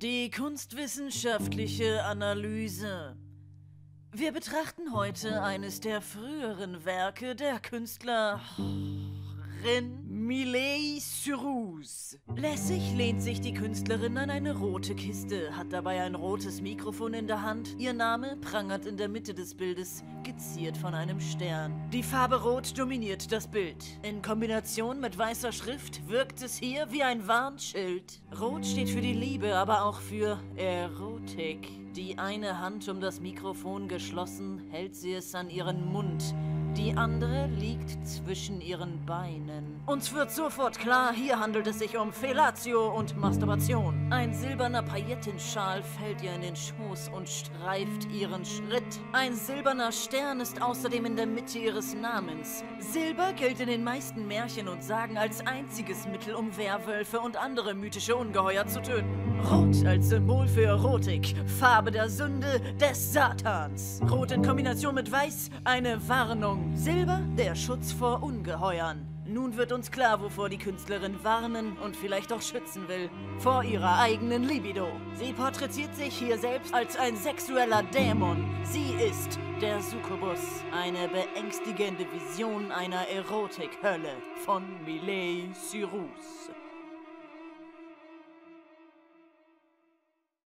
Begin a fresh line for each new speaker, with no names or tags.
Die kunstwissenschaftliche Analyse. Wir betrachten heute eines der früheren Werke der Künstlerin Miley-Cyrus. Lässig lehnt sich die Künstlerin an eine rote Kiste, hat dabei ein rotes Mikrofon in der Hand. Ihr Name prangert in der Mitte des Bildes, geziert von einem Stern. Die Farbe Rot dominiert das Bild. In Kombination mit weißer Schrift wirkt es hier wie ein Warnschild. Rot steht für die Liebe, aber auch für Erotik. Die eine Hand um das Mikrofon geschlossen, hält sie es an ihren Mund. Die andere liegt zwischen ihren Beinen. Uns wird sofort klar, hier handelt es sich um Fellatio und Masturbation. Ein silberner Paillettenschal fällt ihr in den Schoß und streift ihren Schritt. Ein silberner Stern ist außerdem in der Mitte ihres Namens. Silber gilt in den meisten Märchen und Sagen als einziges Mittel, um Werwölfe und andere mythische Ungeheuer zu töten. Rot als Symbol für Erotik, Farbe der Sünde des Satans. Rot in Kombination mit Weiß, eine Warnung. Silber, der Schutz vor Ungeheuern. Nun wird uns klar, wovor die Künstlerin warnen und vielleicht auch schützen will. Vor ihrer eigenen Libido. Sie porträtiert sich hier selbst als ein sexueller Dämon. Sie ist der Succubus. Eine beängstigende Vision einer Erotikhölle von Miley-Cyrus.